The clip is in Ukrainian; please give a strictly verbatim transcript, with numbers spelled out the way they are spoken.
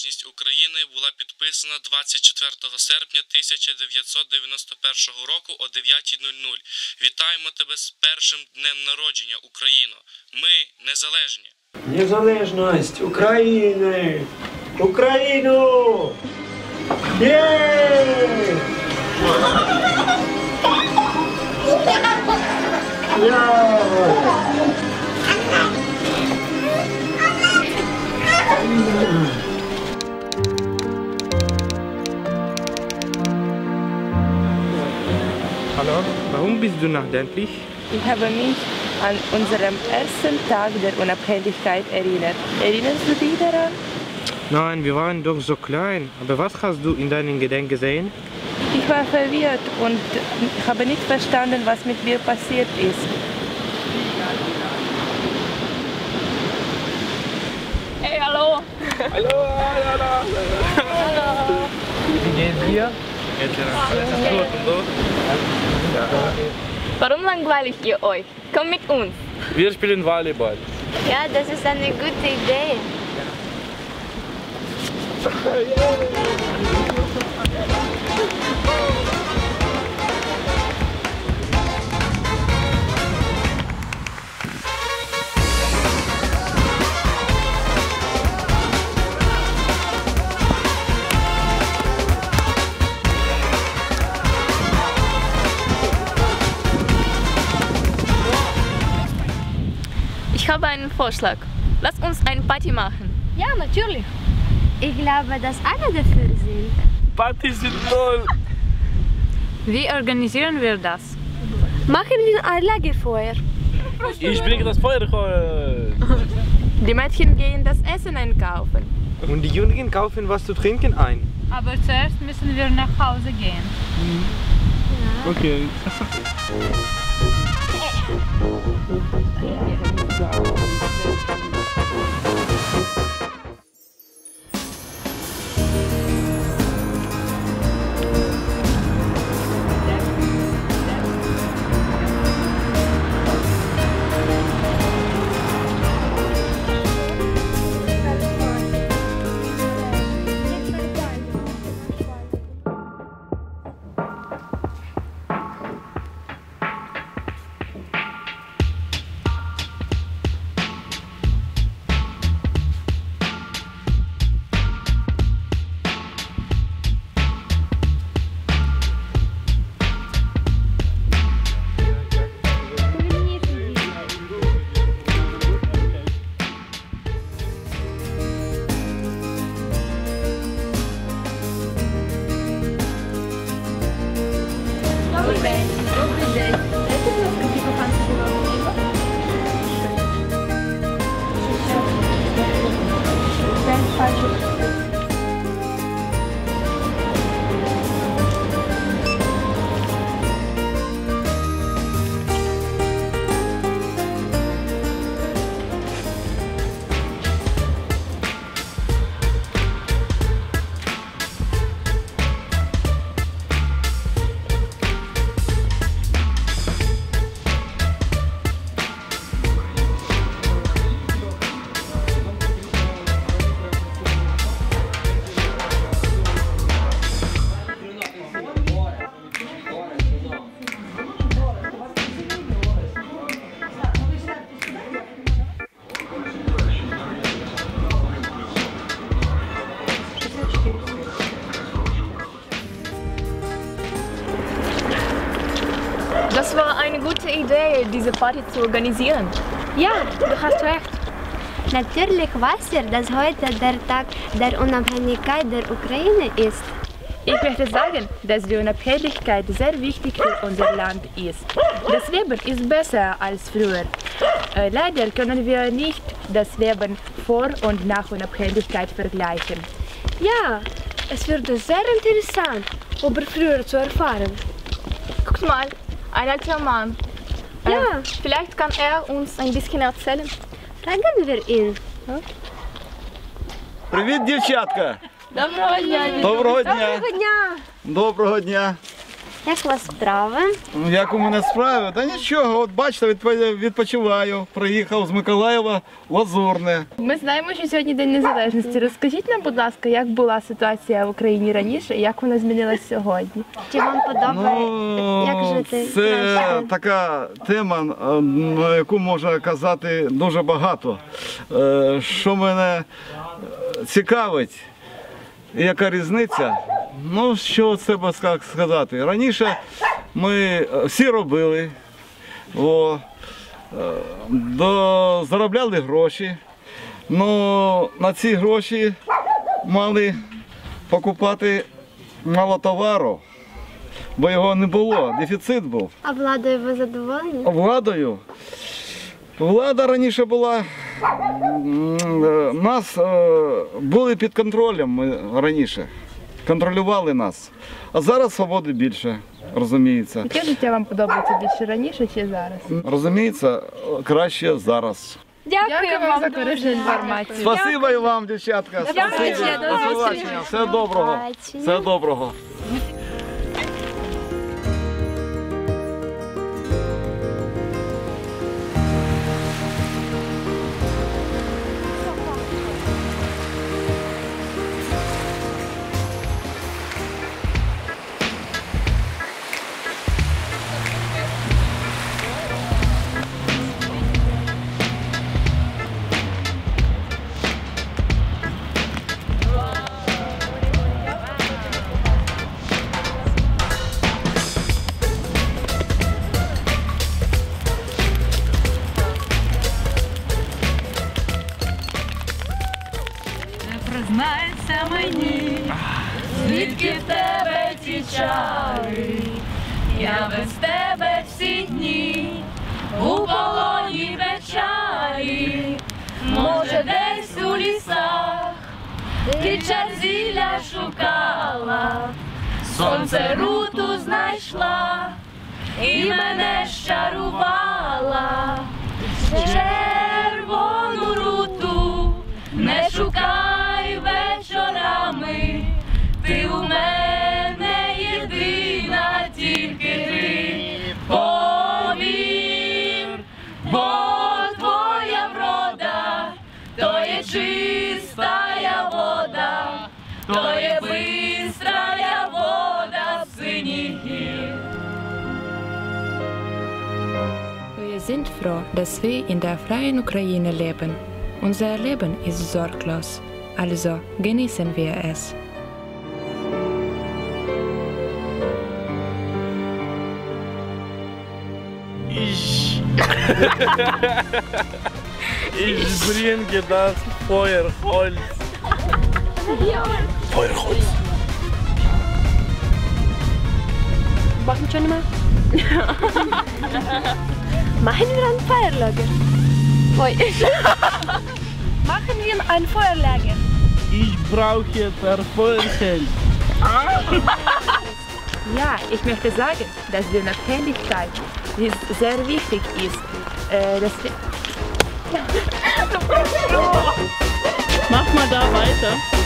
незалежність України була підписана двадцять четвертого серпня тисяча дев'ятсот дев'яносто першого року о дев'ятій нуль нуль. Вітаємо тебе з першим днем народження, Україно. Ми незалежні. Незалежність України! Україну! Єй! Hallo, warum bist du nachdenklich? Ich habe mich an unseren ersten Tag der Unabhängigkeit erinnert. Erinnerst du dich daran? Nein, wir waren doch so klein. Aber was hast du in deinem Gedenk gesehen? Ich war verwirrt und habe nicht verstanden, was mit mir passiert ist. Hey, hallo! Hallo, hallo, hallo. Wie geht's dir? Alles ist gut und so? Ja. Warum langweilt ihr euch? Kommt mit uns! Wir spielen Volleyball. Ja, das ist eine gute Idee. Ich habe einen Vorschlag. Lass uns eine Party machen. Ja, natürlich. Ich glaube, dass alle dafür sind. Partys sind toll. Wie organisieren wir das? Machen wir ein Lagerfeuer. Ich bringe das Feuerholz. Die Mädchen gehen das Essen einkaufen. Und die Jungen kaufen was zu trinken ein. Aber zuerst müssen wir nach Hause gehen. Okay. Das war eine gute Idee, diese Party zu organisieren. Ja, du hast recht. Natürlich weißt ihr, dass heute der Tag der Unabhängigkeit der Ukraine ist. Ich möchte sagen, dass die Unabhängigkeit sehr wichtig für unser Land ist. Das Leben ist besser als früher. Äh, leider können wir nicht das Leben vor und nach Unabhängigkeit vergleichen. Ja, es wird sehr interessant, über früher zu erfahren. Guckt mal, ein alter Mann. Äh, Ja. Vielleicht kann er uns ein bisschen erzählen. Fragen wir ihn. Привіт, дівчатка! Доброго дня! Доброго дня! Доброго дня! Доброго дня! Як у вас справи? Як у мене справи? Та нічого, от бачите, відпо- відпочиваю. Приїхав з Миколаєва в Лазурне. Ми знаємо, що сьогодні День Незалежності. Розкажіть нам, будь ласка, як була ситуація в Україні раніше і як вона змінилась сьогодні? Чи вам подобається, як жити? це краще? така тема, на яку можна казати дуже багато. Е, Що мене цікавить, і яка різниця? Ну, що це би ска- сказати? Раніше ми всі робили, о, е, до, заробляли гроші, але на ці гроші мали покупати мало товару, бо його не було, дефіцит був. А владою ви задоволені? Владою. Влада раніше була, м, е, нас е, були під контролем ми раніше, контролювали нас. А зараз свободи більше, розуміється. Яке життя вам подобається більше раніше чи зараз? Розуміється, краще зараз. Дякую вам за корисну інформацію. Спасибо і вам, дівчатка. Спасибо. побачення, до До зустрічі. побачення. Все доброго. Побачення. Все доброго. Признайся мені, звідки в тебе ті чари, я без тебе всі дні у полоні печалі, може десь у лісах ти чарзіля шукала, сонце руту знайшла і мене щарувала, червону руту не шукай вечорами, ти у мене єдина, тільки ти повір, бо твоя врода, то є чистая вода, то є бистрая вода синіх гір. Wir sind froh, dass wir in der freien Ukraine leben. Unser Leben ist sorglos, also genießen wir es. Ich. Ich bringe das Feuerholz. Feuerholz. Mach нічого немає? Machen wir ein Feuerlager. Ой. Machen wir ein Feuerlager. Ich brauche das Feuerholz. Ja, ich möchte sagen, dass die Notwendigkeit ist sehr wichtig ist. Äh, dass wir Mach mal da weiter.